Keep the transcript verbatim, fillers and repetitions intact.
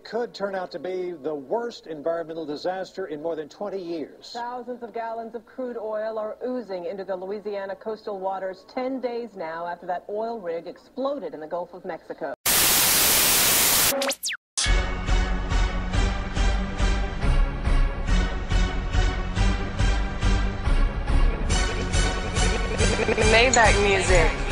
could turn out to be the worst environmental disaster in more than twenty years. Thousands of gallons of crude oil are oozing into the Louisiana coastal waters ten days now after that oil rig exploded in the Gulf of Mexico. Maybach music.